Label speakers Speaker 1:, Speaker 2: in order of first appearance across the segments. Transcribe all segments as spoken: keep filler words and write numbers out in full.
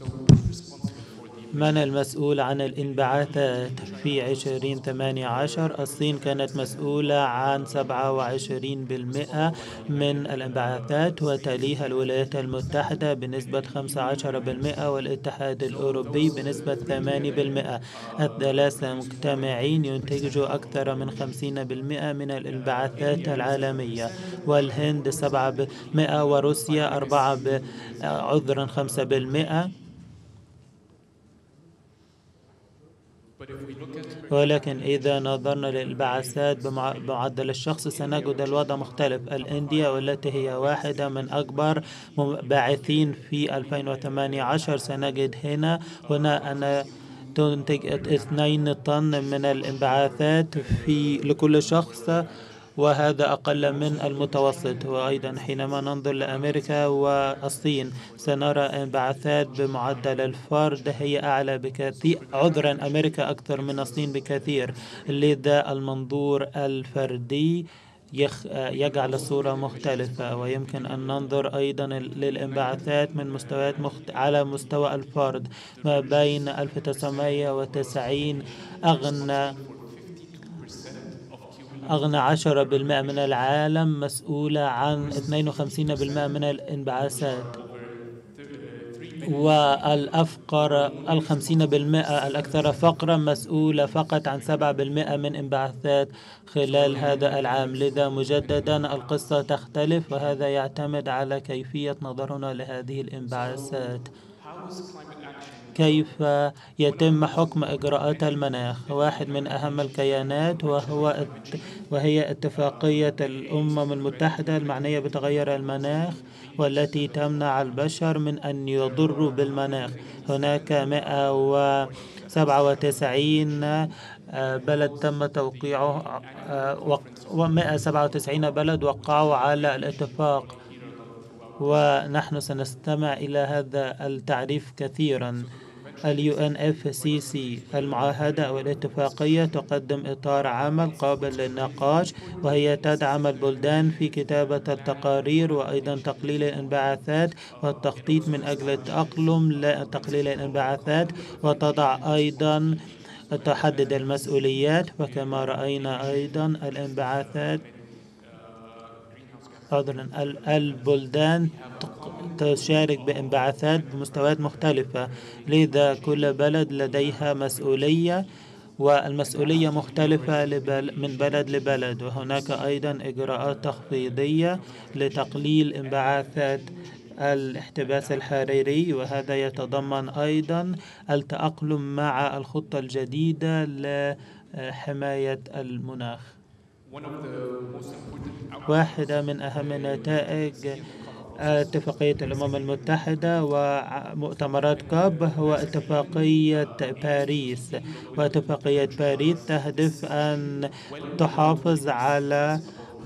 Speaker 1: من المسؤول عن الانبعاثات؟ في عشرين ثمانية عشر الصين كانت مسؤولة عن سبعة وعشرين بالمئة من الانبعاثات، وتليها الولايات المتحدة بنسبة خمسة عشر بالمئة والاتحاد الأوروبي بنسبة ثمانية بالمئة. الثلاثة مجتمعين ينتجوا أكثر من خمسين بالمئة من الانبعاثات العالمية، والهند سبعة بالمئة وروسيا أربعة عذرا خمسة بالمئة. ولكن إذا نظرنا للانبعاثات بمعدل الشخص سنجد الوضع مختلف. الإنديا والتي هي واحدة من أكبر باعثين في ألفين وثمانية عشر سنجد هنا هنا أن تنتج اثنين طن من الانبعاثات في لكل شخص، وهذا أقل من المتوسط. وأيضا حينما ننظر لأمريكا والصين سنرى انبعاثات بمعدل الفرد هي أعلى بكثير، عذرا أمريكا أكثر من الصين بكثير. لذا المنظور الفردي يجعل الصورة مختلفة، ويمكن أن ننظر أيضا للانبعاثات من مستويات مخت... على مستوى الفرد. ما بين ألف وتسعمائة وتسعين أغنى أغنى عشرة بالمئة من العالم مسؤولة عن اثنين وخمسين بالمئة من الانبعاثات، والأفقر الخمسين بالمئة الأكثر فقرا مسؤولة فقط عن سبعة بالمئة من انبعاثات خلال هذا العام. لذا مجددا القصة تختلف، وهذا يعتمد على كيفية نظرنا لهذه الانبعاثات. كيف يتم حكم إجراءات المناخ؟ واحد من أهم الكيانات وهو وهي اتفاقية الأمم المتحدة المعنية بتغير المناخ، والتي تمنع البشر من أن يضروا بالمناخ. هناك مئة وسبعة وتسعين بلد تم توقيعه، ومئة وسبعة وتسعين بلد وقعوا على الاتفاق، ونحن سنستمع إلى هذا التعريف كثيرا. ال يو إن إف سي سي المعاهدة أو الاتفاقية تقدم إطار عمل قابل للنقاش، وهي تدعم البلدان في كتابة التقارير وأيضا تقليل الانبعاثات والتخطيط من أجل التأقلم لتقليل الانبعاثات، وتضع أيضا تحدد المسؤوليات. وكما رأينا أيضا الانبعاثات البلدان تشارك بانبعاثات بمستويات مختلفة، لذا كل بلد لديها مسؤولية، والمسؤولية مختلفة من بلد لبلد. وهناك أيضا إجراءات تخفيضية لتقليل انبعاثات الاحتباس الحراري، وهذا يتضمن أيضا التأقلم مع الخطة الجديدة لحماية المناخ. واحدة من أهم نتائج اتفاقية الأمم المتحدة ومؤتمرات كوب هو اتفاقية باريس. واتفاقية باريس تهدف أن تحافظ على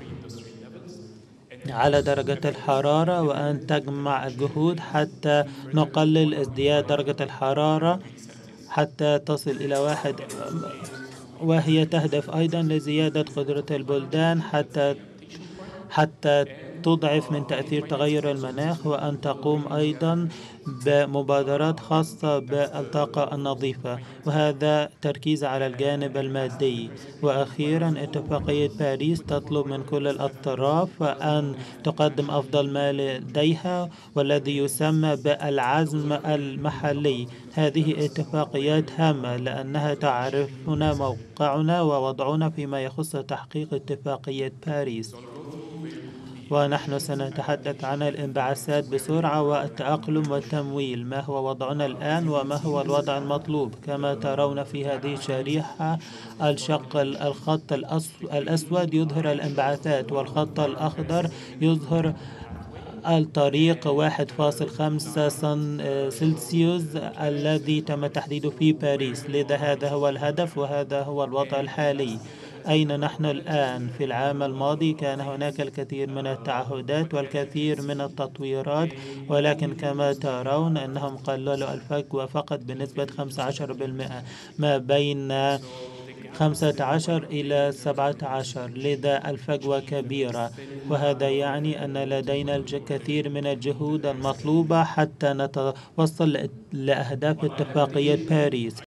Speaker 1: على درجة الحرارة، وأن تجمع الجهود حتى نقلل ازدياد درجة الحرارة حتى تصل إلى واحد، وهي تهدف أيضا لزيادة قدرة البلدان حتى حتى تضعف من تأثير تغير المناخ، وأن تقوم أيضا بمبادرات خاصة بالطاقة النظيفة، وهذا تركيز على الجانب المادي. وأخيرا اتفاقية باريس تطلب من كل الأطراف أن تقدم أفضل ما لديها، والذي يسمى بالعزم المحلي. هذه اتفاقيات هامة لأنها تعرفنا موقعنا ووضعنا فيما يخص تحقيق اتفاقية باريس. ونحن سنتحدث عن الانبعاثات بسرعة والتأقلم والتمويل. ما هو وضعنا الآن وما هو الوضع المطلوب؟ كما ترون في هذه الشريحة، الشق الخط الأسود يظهر الانبعاثات، والخط الأخضر يظهر الطريق واحد فاصل خمسة سلسيوس الذي تم تحديده في باريس. لذا هذا هو الهدف وهذا هو الوضع الحالي. أين نحن الآن؟ في العام الماضي كان هناك الكثير من التعهدات والكثير من التطويرات، ولكن كما ترون أنهم قللوا الفجوة فقط بنسبة خمسة عشر بالمئة ما بين خمسة عشر إلى سبعة عشر، لذا الفجوة كبيرة، وهذا يعني أن لدينا الكثير من الجهود المطلوبة حتى نتوصل لأهداف اتفاقية باريس.